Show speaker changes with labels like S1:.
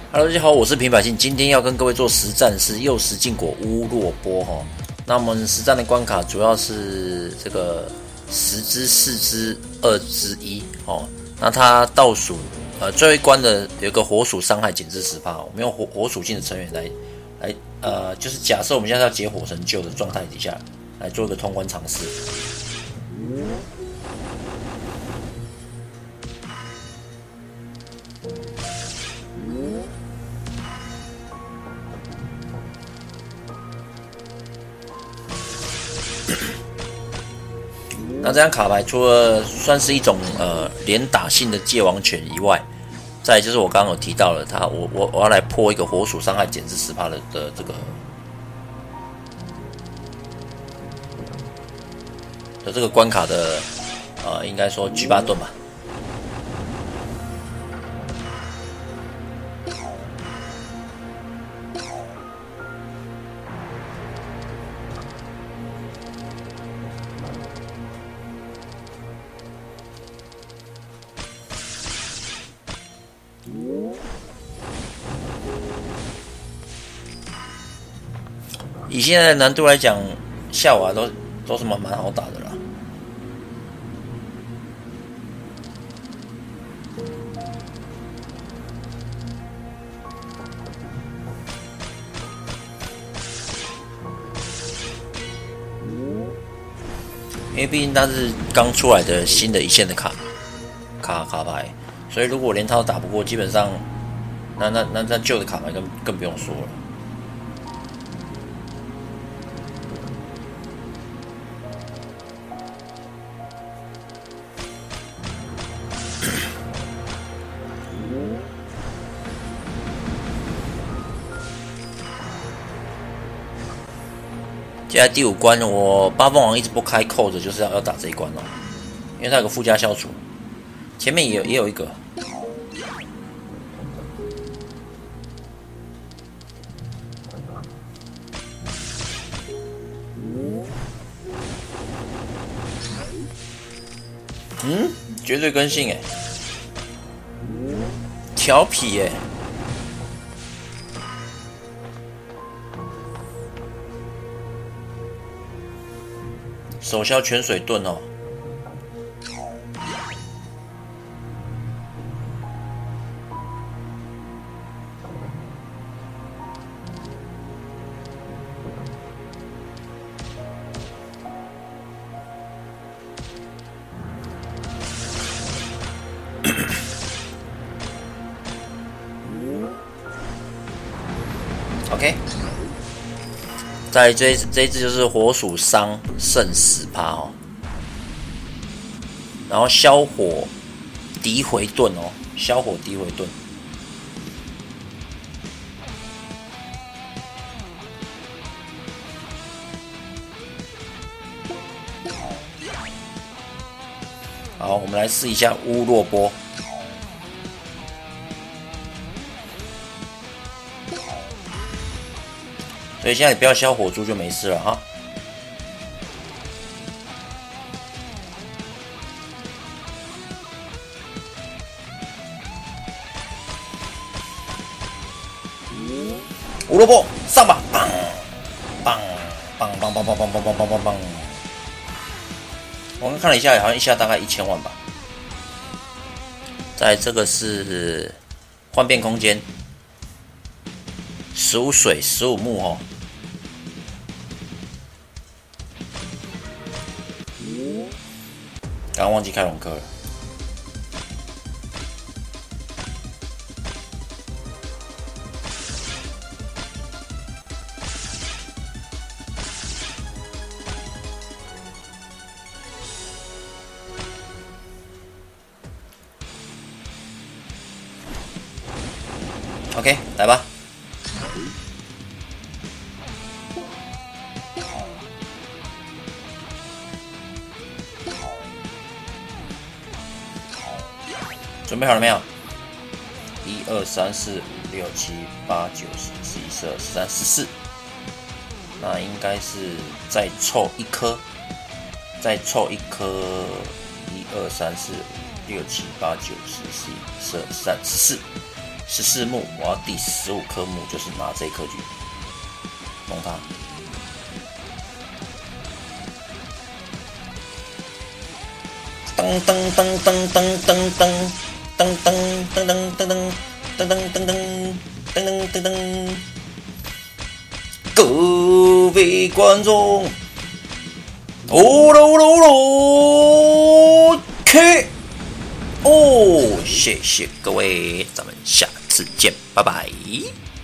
S1: Hello， 大家好，我是平百姓，今天要跟各位做实战是幼时禁果乌洛波哈。那我们实战的关卡主要是这个10之4之2之1哦。那它倒数最后一关的有一个火属伤害减至10%，我们用火属性的成员来就是假设我们现在要解火成就的状态底下来做一个通关尝试。那这张卡牌除了算是一种连打性的界王权以外，再来就是我刚刚有提到了我要来破一个火属伤害减至10%的这个关卡的应该说G8盾吧。以现在的难度来讲，夏娃都是蛮好打的啦。因为毕竟它是刚出来的新的一线的卡牌，所以如果连它都打不过，基本上那旧的卡牌更不用说了。接下来第5关，我八凤凰一直不开扣着，就是要打这一关哦，因为它有个附加消除，前面也有一个。绝对根性哎，调皮哎。手消泉水盾哦，OK， 在这一只就是火属伤剩10%哦，然后消火诋毁盾哦，消火诋毁盾。好，我们来试一下乌洛波。所以现在你不要消火珠就没事了哈。乌洛波上吧，棒！我刚看了一下，好像一下大概1000万吧。在这个是幻变空间，15水15木哦。刚刚忘记开龙科了。OK， 来吧。准备好了没有？1、2、3、4、5、6、7、8、9、10、11、12、13、14。那应该是再凑一颗，再凑一颗。1、2、3、4、5、6、7、8、9、10、11、12、13、14。 14目，我要第15颗目，就是拿这一颗去弄它。噔噔噔噔噔噔噔噔噔噔噔噔噔噔噔噔噔噔噔，各位观众，哦喽喽喽 ，K。哦，谢谢各位，咱们下次见，拜拜。